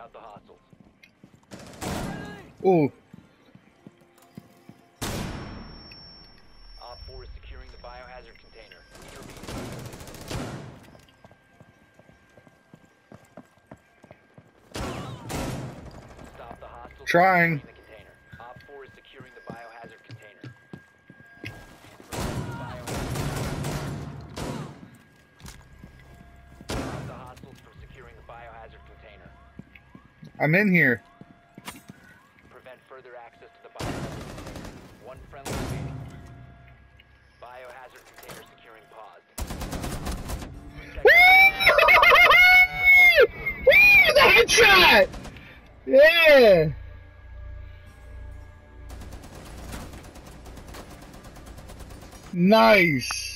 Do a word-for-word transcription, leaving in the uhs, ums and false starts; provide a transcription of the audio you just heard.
out the hostiles. Ooh. Op four is securing the biohazard container. Stop the hostiles. Trying. The container. Op four is securing the biohazard container. Stop the hostiles from securing the biohazard container. I'm in here. Prevent further access to the biohazard container. One friendly remaining. Biohazard container securing paused. Woo! The headshot! Yeah! Nice!